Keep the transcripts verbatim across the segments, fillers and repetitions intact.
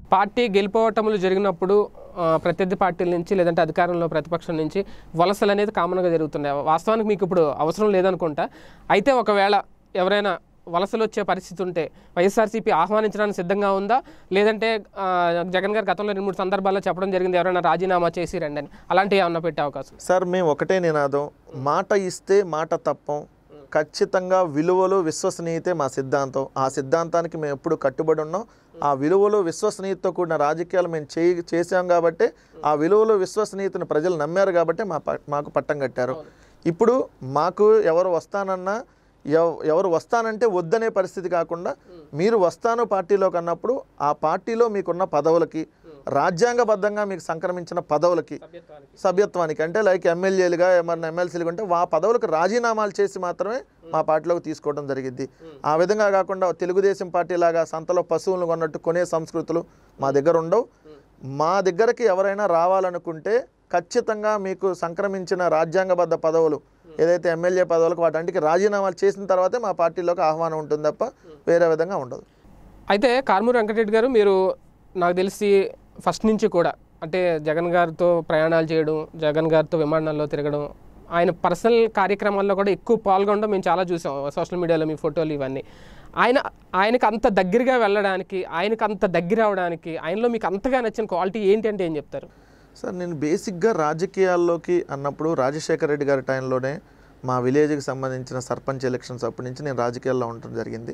Party గెలుపోవటములు జరిగినప్పుడు ప్రత్యర్థి పార్టీల నుంచి లేదంటే అధికారంలో ప్రతిపక్షం నుంచి వలసలు అనేది కామన్గా జరుగుతున్నాయి. వాస్తవానికి మీకు ఇప్పుడు అవసరం లేదనుకుంటా. అయితే ఒకవేళ ఎవరైనా వలసలు వచ్చే పరిస్థితి ఉంటే వైఎస్ఆర్సీపీ ఆహ్వానించడానికి సిద్ధంగా ఉందా, లేదంటే జగన్ గారు గతంలో రెండు మూడు సందర్భాల్లో చెప్పడం జరిగింది ఎవరైనా రాజీనామా చేసి రండి అని, అలాంటివి ఏమన్నా పెట్టే అవకాశం? సార్ మేము ఒకటే నినాదం, మాట ఇస్తే మాట తప్పం, ఖచ్చితంగా విలువలు విశ్వసనీయతే మా సిద్ధాంతం. ఆ సిద్ధాంతానికి మేము ఎప్పుడు కట్టుబడి ఉన్నాం. ఆ విలువలు విశ్వసనీయతతో కూడిన రాజకీయాలు మేము చే చేసాం కాబట్టి, ఆ విలువలు విశ్వసనీయతను ప్రజలు నమ్మారు కాబట్టి మా మాకు పట్టం కట్టారు. ఇప్పుడు మాకు ఎవరు వస్తానన్నా ఎవరు వస్తానంటే వద్దనే పరిస్థితి కాకుండా, మీరు వస్తాను పార్టీలోకి అన్నప్పుడు ఆ పార్టీలో మీకున్న పదవులకి, రాజ్యాంగబద్ధంగా మీకు సంక్రమించిన పదవులకి, సభ్యత్వానికి అంటే లైక్ ఎమ్మెల్యేలుగా ఏమన్నా ఎమ్మెల్సీలుగా ఉంటే ఆ పదవులకు రాజీనామాలు చేసి మాత్రమే మా పార్టీలోకి తీసుకోవడం జరిగింది. ఆ విధంగా కాకుండా తెలుగుదేశం పార్టీ లాగా సంతలో పశువులను కొన్నట్టు కొనే సంస్కృతులు మా దగ్గర ఉండవు. మా దగ్గరకి ఎవరైనా రావాలనుకుంటే ఖచ్చితంగా మీకు సంక్రమించిన రాజ్యాంగబద్ధ పదవులు ఏదైతే ఎమ్మెల్యే పదవులకు వాటికి రాజీనామాలు చేసిన తర్వాతే మా పార్టీలోకి ఆహ్వానం ఉంటుంది తప్ప వేరే విధంగా ఉండదు. అయితే కారుమూరి వెంకటరెడ్డి గారు, మీరు నాకు తెలిసి ఫస్ట్ నుంచి కూడా అంటే జగన్ గారితో ప్రయాణాలు చేయడం, జగన్ గారితో విమానాల్లో తిరగడం, ఆయన పర్సనల్ కార్యక్రమాల్లో కూడా ఎక్కువ పాల్గొనడం మేము చాలా చూసాం సోషల్ మీడియాలో, మీ ఫోటోలు ఇవన్నీ. ఆయన ఆయనకు అంత దగ్గరగా వెళ్ళడానికి, ఆయనకు అంత దగ్గర అవడానికి ఆయనలో మీకు అంతగా నచ్చిన క్వాలిటీ ఏంటి అంటే ఏం చెప్తారు? సార్, నేను బేసిక్గా రాజకీయాల్లోకి అన్నప్పుడు రాజశేఖర రెడ్డి గారి టైంలోనే మా విలేజ్కి సంబంధించిన సర్పంచ్ ఎలక్షన్స్ అప్పటి నుంచి నేను రాజకీయాల్లో ఉండటం జరిగింది.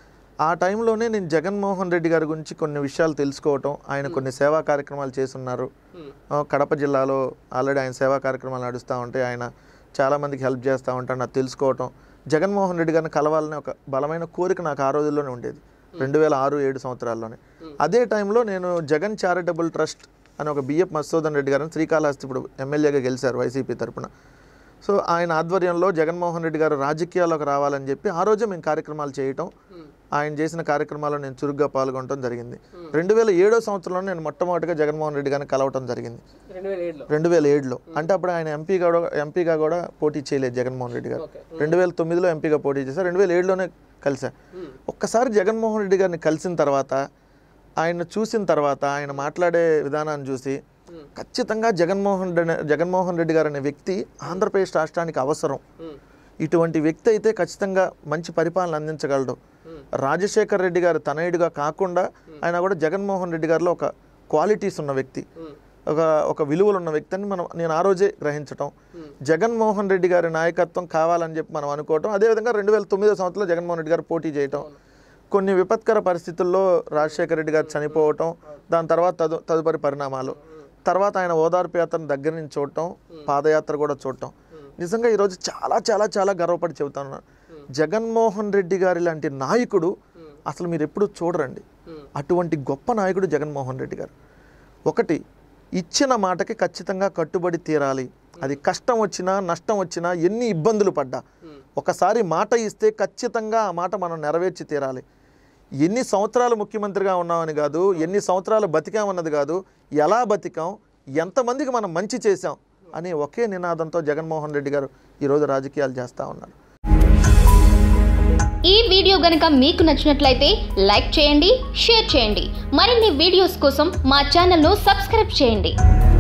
ఆ టైంలోనే నేను జగన్మోహన్ రెడ్డి గారి గురించి కొన్ని విషయాలు తెలుసుకోవటం, ఆయన కొన్ని సేవా కార్యక్రమాలు చేస్తున్నారు. కడప జిల్లాలో ఆల్రెడీ ఆయన సేవా కార్యక్రమాలు నడుస్తూ ఉంటే ఆయన చాలామందికి హెల్ప్ చేస్తూ ఉంటాడు నాకు తెలుసుకోవటం. జగన్మోహన్ రెడ్డి గారిని కలవాలని ఒక బలమైన కోరిక నాకు ఆ రోజుల్లోనే ఉండేది, రెండు వేల ఆరు ఏడు సంవత్సరాల్లోనే. అదే టైంలో నేను జగన్ చారిటబుల్ ట్రస్ట్ అని ఒక బిఎఫ్ మధుసూదన్ రెడ్డి గారిని శ్రీకాళహస్తి ఇప్పుడు ఎమ్మెల్యేగా గెలిచారు వైసీపీ తరఫున. సో ఆయన ఆధ్వర్యంలో జగన్మోహన్ రెడ్డి గారు రాజకీయాల్లోకి రావాలని చెప్పి ఆ రోజే మేము కార్యక్రమాలు చేయటం, ఆయన చేసిన కార్యక్రమాల్లో నేను చురుగ్గా పాల్గొనడం జరిగింది. రెండు వేల ఏడో సంవత్సరంలో నేను మొట్టమొదటిగా జగన్మోహన్ రెడ్డి గారిని కలవటం జరిగింది రెండు వేల ఏడులో. అంటే అప్పుడు ఆయన ఎంపీగా ఎంపీగా కూడా పోటీ చేయలేదు జగన్మోహన్ రెడ్డి గారు. రెండు వేల తొమ్మిదిలో ఎంపీగా పోటీ చేశారు, రెండు వేల ఏడులోనే కలిసా. ఒక్కసారి జగన్మోహన్ రెడ్డి గారిని కలిసిన తర్వాత, ఆయన చూసిన తర్వాత, ఆయన మాట్లాడే విధానాన్ని చూసి ఖచ్చితంగా జగన్మోహన్ రెడ్డి జగన్మోహన్ రెడ్డి గారు అనే వ్యక్తి ఆంధ్రప్రదేశ్ రాష్ట్రానికి అవసరం. ఇటువంటి వ్యక్తి అయితే ఖచ్చితంగా మంచి పరిపాలన అందించగలడు. రాజశేఖర్ రెడ్డి గారు తనయుడిగా కాకుండా ఆయన కూడా జగన్మోహన్ రెడ్డి గారిలో ఒక క్వాలిటీస్ ఉన్న వ్యక్తి, ఒక ఒక విలువలు ఉన్న వ్యక్తి అని మనం నేను ఆ రోజే గ్రహించటం, జగన్మోహన్ రెడ్డి గారి నాయకత్వం కావాలని చెప్పి మనం అనుకోవటం. అదేవిధంగా రెండు వేల తొమ్మిదో సంవత్సరంలో జగన్మోహన్ రెడ్డి గారు పోటీ చేయటం, కొన్ని విపత్కర పరిస్థితుల్లో రాజశేఖర రెడ్డి గారు చనిపోవటం, దాని తర్వాత తదు తదుపరి పరిణామాలు, తర్వాత ఆయన ఓదార్పు యాత్రను దగ్గర నుంచి చూడటం, పాదయాత్ర కూడా చూడటం, నిజంగా ఈరోజు చాలా చాలా చాలా గర్వపడి చెబుతాను. జగన్మోహన్ రెడ్డి గారి లాంటి నాయకుడు అసలు మీరు ఎప్పుడు చూడరండి. అటువంటి గొప్ప నాయకుడు జగన్మోహన్ రెడ్డి గారు. ఒకటి, ఇచ్చిన మాటకి ఖచ్చితంగా కట్టుబడి తీరాలి. అది కష్టం వచ్చినా నష్టం వచ్చినా ఎన్ని ఇబ్బందులు పడ్డా ఒకసారి మాట ఇస్తే ఖచ్చితంగా ఆ మాట మనం నెరవేర్చి తీరాలి. ఎన్ని సంవత్సరాలు ముఖ్యమంత్రిగా ఉన్నామని కాదు, ఎన్ని సంవత్సరాలు బతికామన్నది కాదు, ఎలా బతికాం, ఎంతమందికి మనం మంచి చేశాం అనే ఒకే నినాదంతో జగన్మోహన్ రెడ్డి గారు ఈరోజు రాజకీయాలు చేస్తూ ఉన్నారు. ఈ వీడియో గనుక మీకు నచ్చినట్లయితే లైక్ చేయండి, షేర్ చేయండి. మరిన్ని వీడియోస్ కోసం మా ఛానల్ను సబ్స్క్రైబ్ చేయండి.